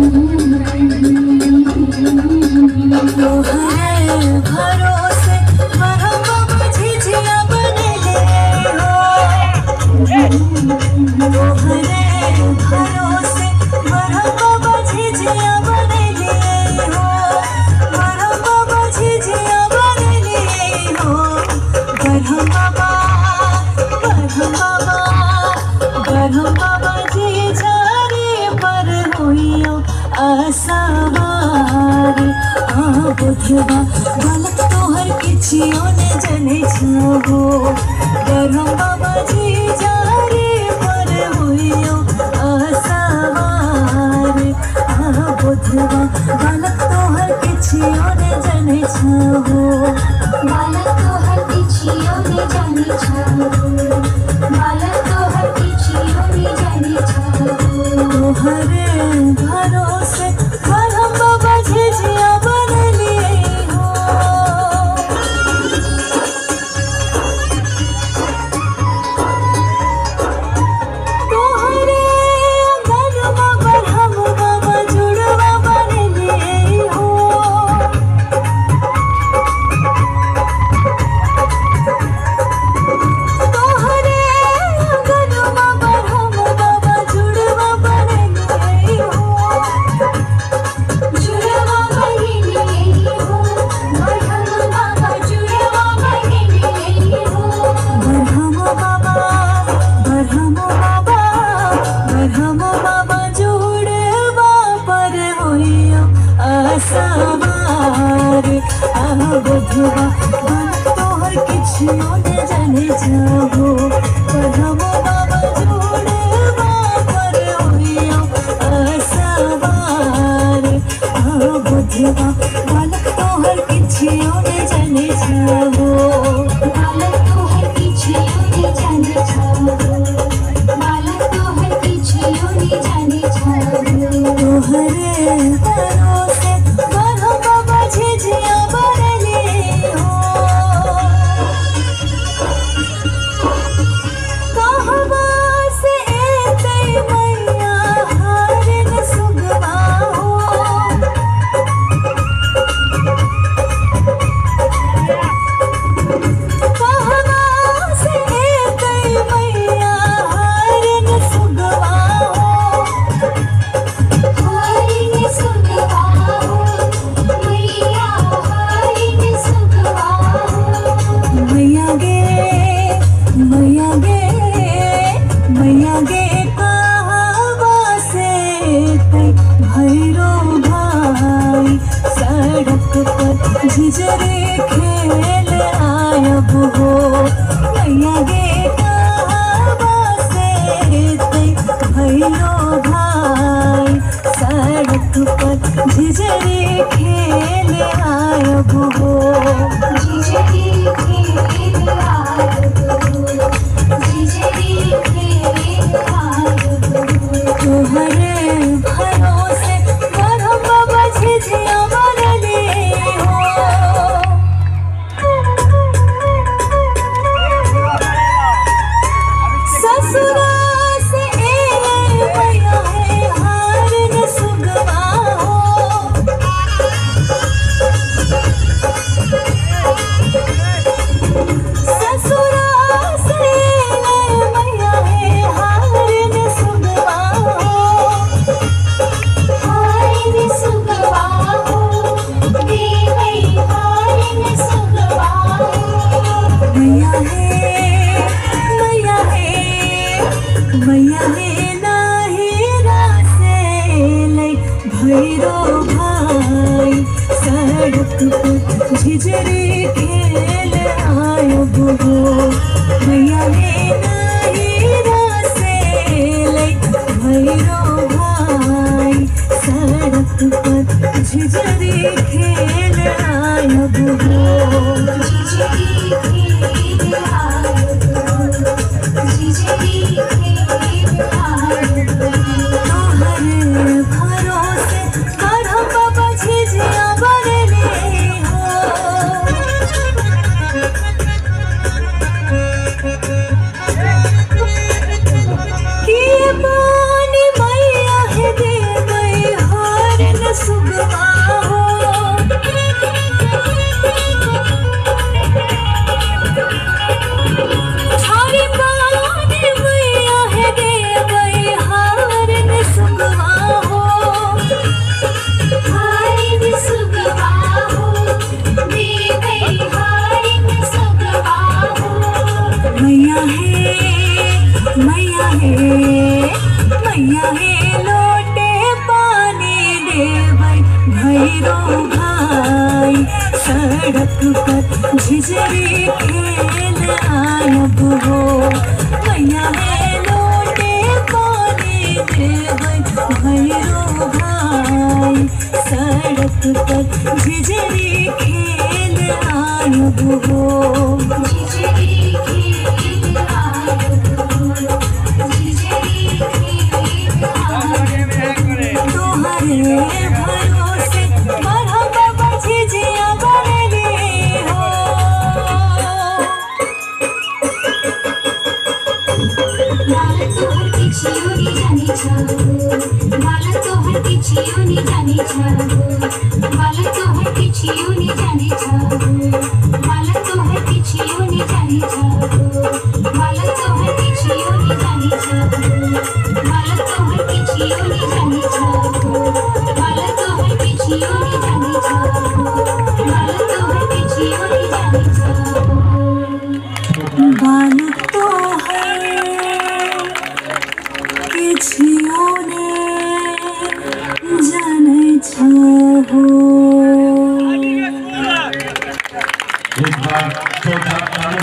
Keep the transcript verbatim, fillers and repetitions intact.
आसावार आ बुधवा गलत तोहर किछियो ने जने छहो गरम बाबा जी जारे पर होइयो आसावार आ बुधवा गलत तोहर किछियो ने जने छहो गलत तोहर किछियो ने जने छहो गलत तोहर किछियो ने जने छहो तोहरे भरोसे गरम बाबा झिझिया बनलिए हो तोहरे गरमा बरहम बाबा जुड़वा बनलिए हो तोहरे गरमा बरहम बाबा जुड़वा बनलिए हो जुड़वा बहिनी हो बरहम बाबा जुड़वा बहिनी हो बरहम बाबा बरहम बाबा बरहम बाबा जुड़वा पर होइयो आसावार आ बुधवा गलत तोहर किछियो ने जने छहो बरहम बाबा जुड़वा पर होइयो आसावार आ बुधवा गलत तोहर किछियो ने जने छहो गलत तोहर किछियो ने जने छहो गलत तोहर किछियो ने जने छहो तोहरे भरोसे गरम बाबा झिझिया बनलिए हो कहवा से एतै मैया हारिन सुगवा हो कहवा से एतै मैया हारिन सुगवा हो हरिन सुगवा हो मैया हरिन सुगवा हो मैया गे मैया गे मैया गे कहवा से तै भैरो भाई सड़क पर झिझरे खेल आयब हो मैया गे कहवा से तै भैरो भाई सड़क पर झिझरे खेल आयब हो झिझरी खेल आयब हो झिझरी खेल आयब हो तोहरे भरोसे गरम बाबा झिझिया बनलिए हो ससुरा से एलै मैया है हारिन सुगवा हो ससुरा से एलै मैया है हारिन सुगवा हो हरिन सुगवा हो देवै हरिन सुगवा हो मैया है मैया है मैया है नाहिरा से लै भैरो भाई सड़क पर झिझरे खेल आयब हो मैया है नाहिरा से लै भैरो भाई सड़क पर झिझरे खेल आयब हो झिझरी खेल आयब हो झिझरी खेल आयब हो तोहरे भरोसे गरम बाबा झिझिया बनलिए हो सड़क पर झिझरी खेल आयब हो मैया में लोटे पानी दे गई भैरो भाई सड़क पर झिझरी खेल आयब हो झिझरी खेल आयब हो झिझरी खेल आयब हो तुम्हारे भरोसे मरहबा झिझिया बनली हो बाल तोहर किछियो नि जाने छौ बाल तोहर किछियो नि जाने छौ बाल तोहर किछियो नि जाने छौ बाल तोहर किछियो नि जाने छौ बाल तोहर किछियो नि जाने छौ बाल तोहर किछियो नि जाने छौ बाल तोहर किछियो नि जाने छौ बाल तोहर किछियो नि जाने छौ बाल तोहर किछियो ने जाने छहो एक बार चौथा